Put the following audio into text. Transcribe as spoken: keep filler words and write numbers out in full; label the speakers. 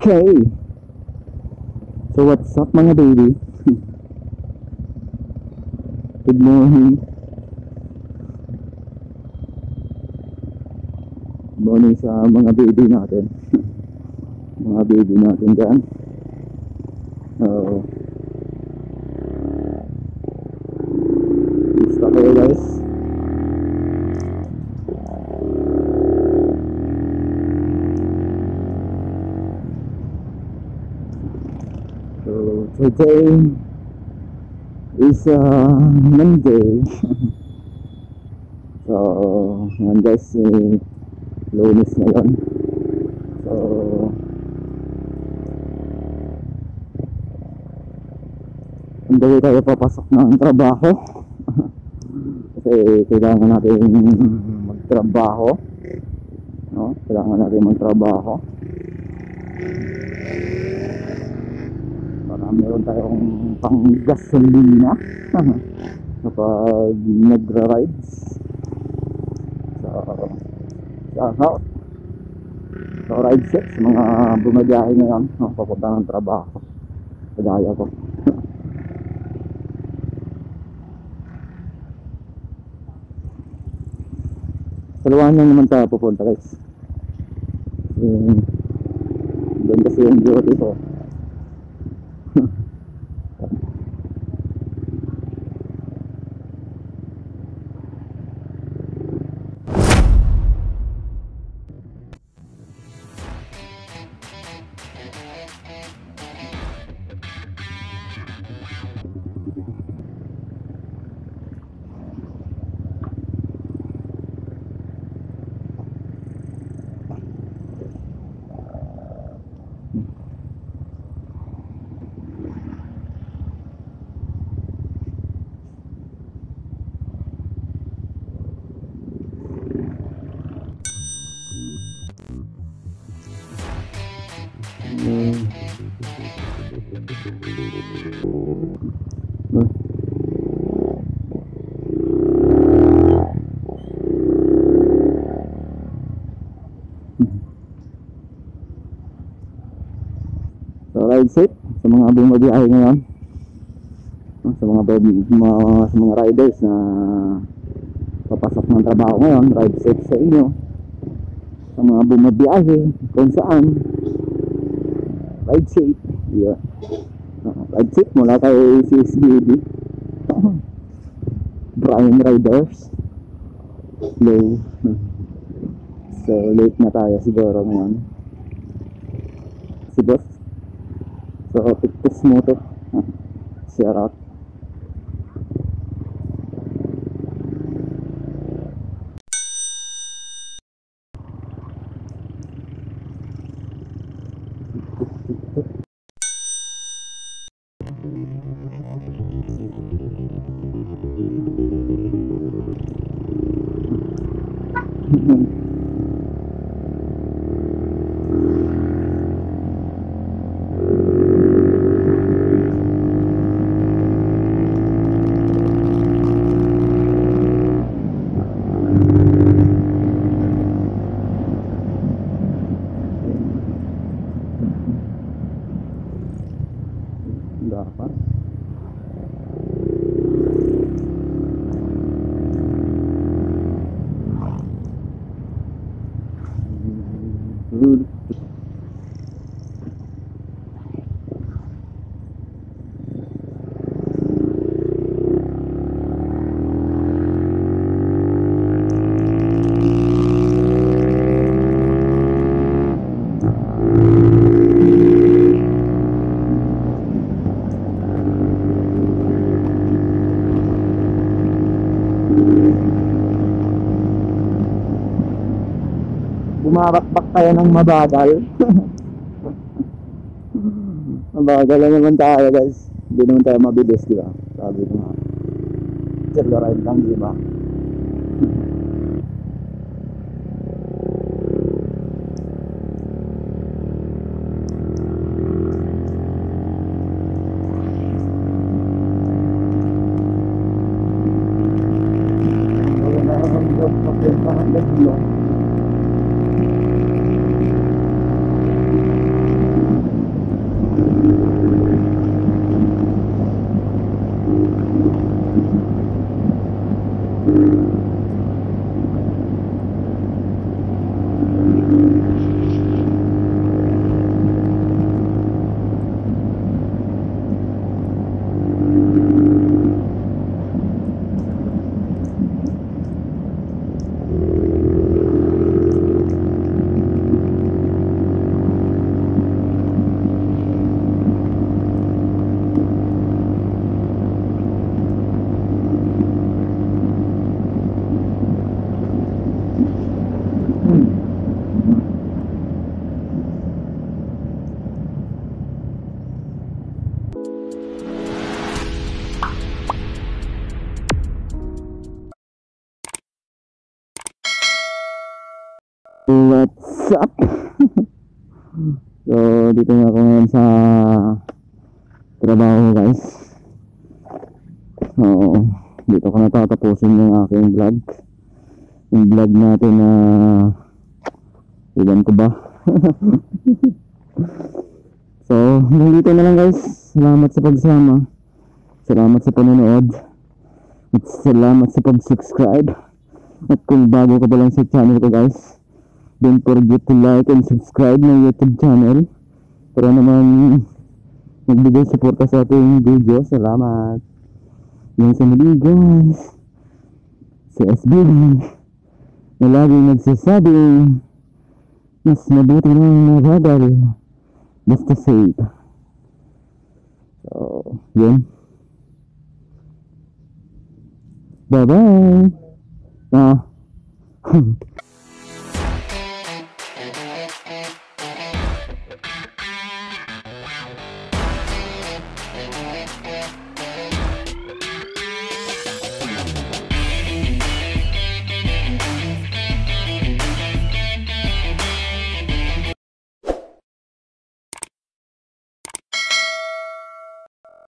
Speaker 1: Okay. So what's up mga baby? Good morning. Good morning sa mga baby natin. Mga baby natin dyan. Uh, Gusto kayo guys. So today is uh, Monday. So yan guys, eh, Lunes ngayon. So hindi tayo papasok ng trabaho. Kasi kailangan natin magtrabaho, no? Kailangan natin magtrabaho para meron tayong pang gasolina kapag nagra-rides. So, shout out sa ride set sa mga bumabiyahe ngayon, no? Papunta ng trabaho kagaya ko. Saluhan lang naman tayo pupunta guys. Um, doon kasi yung duty ko. So ride safe sa mga bumabiyahe ngayon, sa mga, mga sa mga riders na papasok ng trabaho ngayon. Ride safe sa inyo, sa mga bumabiyahe kung saan. Ride safe, yeah. Ride safe mula kay Z S B A B Y. Brian Riders. Hello. So late na tayo siguro ngayon. Si boss. So pictus mo to. Share out. Dapat bumarakbak tayo ng mabagal. Mabagal na naman tayo guys. Hindi naman tayo mabilis, di ba? Sabi ko nga, chill ride lang, di ba? What's up? So dito na ako ngayon sa trabaho guys. So dito ko natatapusin yung aking vlog. Yung vlog natin na uh, ilan ko ba? So dito na lang guys. Salamat sa pagsama. Salamat sa panonood. At salamat sa pag-subscribe. At kung bago ka pa lang sa channel ko guys, don't forget to like and subscribe my YouTube channel para naman magbigay suporta sa ating video. Salamat. Yan sa muli guys, Z S B A B Y na laging nagsasabing mas mabuti ng mabagal basta safe. So yun, bye bye. Ah